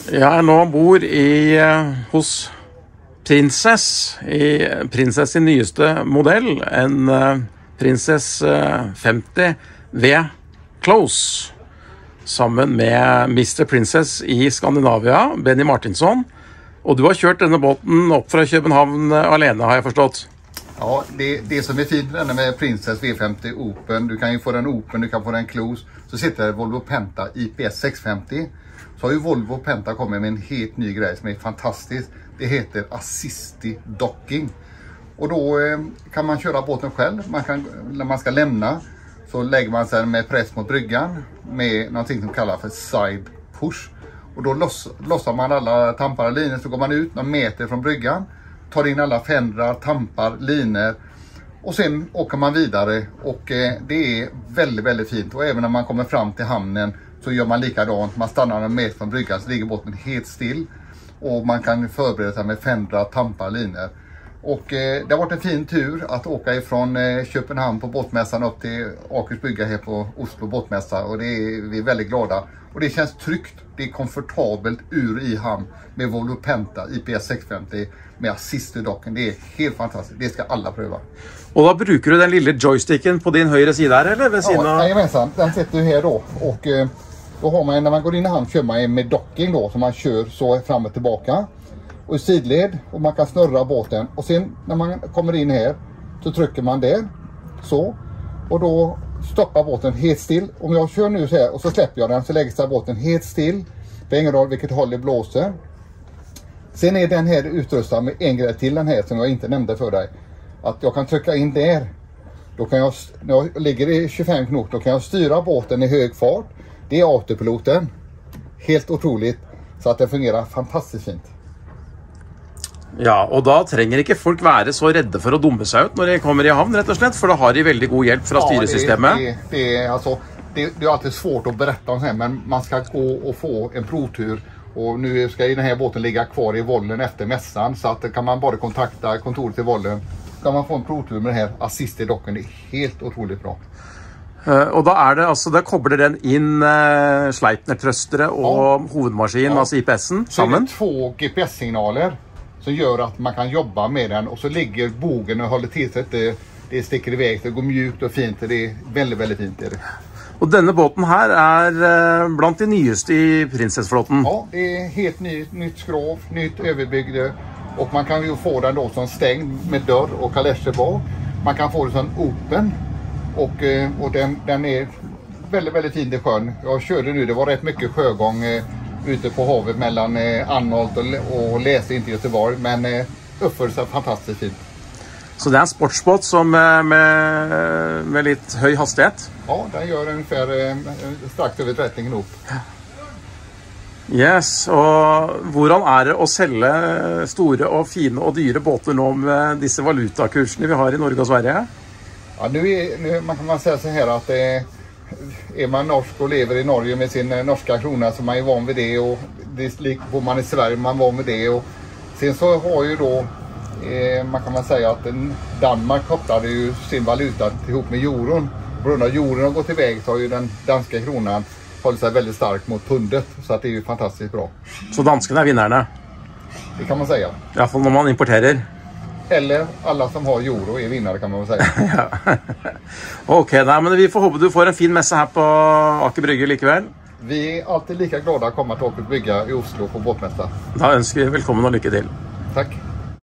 Jeg er nå ombord hos Princess, Princess sin nyeste modell, en Princess 50 V Close, sammen med Mr. Princess i Skandinavia, Benny Martinsson. Och du har kört denne båten upp från København alene, har jag förstått. Ja, det som är fint med Princess V50 Open, du kan ju få den Open, du kan få den Close, så sitter Volvo Penta IPS 650. Så har ju Volvo Penta kommit med en helt ny grej som är fantastisk. Det heter Assisted Docking. Och då kan man köra båten själv. När man ska lämna så lägger man sig med press mot bryggan med någonting som kallas för side push. Och då lossar man alla tampar och linor, så går man ut någon meter från bryggan, tar in alla fändrar, tampar, linor och sen åker man vidare. Och det är väldigt, väldigt fint. Och även när man kommer fram till hamnen så gör man likadant. Man stannar en meter från bryggan så ligger båten helt still. Och man kan förbereda sig med fändrar, tampar, linor. Och det har varit en fin tur att åka ifrån Köpenhamn på båtmässan upp till Akers brygga här på Oslo båtmässa. Och vi är väldigt glada. Och det känns tryggt, det är komfortabelt i hamn med Volvo Penta IPS 650 med Assisted Docking. Det är helt fantastiskt, det ska alla pröva. Och då brukar du den lilla joysticken på din högra sida här, eller vid sidan? Ja, jajamensan, den sätter du här då. Och då har man, när man går in i hamn, kör man med docking då, så man kör så fram och tillbaka. Och i sidled, och man kan snurra båten. Och sen när man kommer in här så trycker man där, så. Och då stoppar båten helt still. Om jag kör nu så här och så släpper jag den, så lägger sig båten helt still. Det är ingen roll vilket håll det blåser. Sen är den här utrustad med en grej till den här som jag inte nämnde för dig. Att jag kan trycka in där. Då kan jag, när jag ligger i 25 knop, då kan jag styra båten i hög fart. Det är autopiloten. Helt otroligt. Så att det fungerar fantastiskt fint. Ja, och då trenger ikke folk være så rädda för att dumma sig ut när de kommer i hamn, rätt och slett, för då har de väldigt god hjälp från styresystemet. Det är alltid svårt att berätta om det här, men man ska gå och få en provtur. Och nu ska den här båten ligga kvar i Vollen efter mässan, så att kan man bara kontakta kontoret i Vollen, kan man få en provtur med den här Assisted Docking. Det är helt otroligt bra. Och då är det alltså, där kopplar den in Sleipner-trøstere och huvudmaskin, alltså IPSen, sammen. Så är det 2 GPS-signaler som gör att man kan jobba med den, och så ligger bogen och håller till så att det sticker iväg, det går mjukt och fint. Det är väldigt, väldigt fint. Är det. Och denna båten här är bland de nyaste i Princess-flotten. Ja, det är helt nytt skrov, nytt överbygge, och man kan ju få den då som stängd med dörr och kalescher bak. Man kan få den som open, och den är väldigt, väldigt fin i sjön. Jag körde nu, det var rätt mycket sjögång ute på havet mellan Anholt och Läse, inte Göteborg, men uppför sig fantastiskt fint. Så det är en sportsbåt som med lite hög hastighet? Ja, den gör ungefär strax över 30 knop. Yes, och hvordan är det att sälja stora och fina och dyra båtar nu med dessa valutakurserna vi har i Norge och Sverige? Ja, nu man kan man säga så här att är man norsk och lever i Norge med sin norska krona, så man är van vid det, och bor man i Sverige man är van vid det. Och sen så har ju då man kan säga att Danmark kopplade ju sin valuta ihop med euron. På grund av euron har gått iväg så har ju den danska kronan hållit sig väldigt starkt mot pundet, så att det är ju fantastiskt bra. Så danskarna är vinnarna? Det kan man säga. I alla fall när man importerar. Eller alla som har euro är vinnare, kan man väl säga. Ja. Okej, men vi får hoppas du får en fin mässa här på Aker brygge likväl. Vi är alltid lika glada att komma till Aker brygga i Oslo på båtmässa. Då önskar vi välkommen och lycka till. Tack.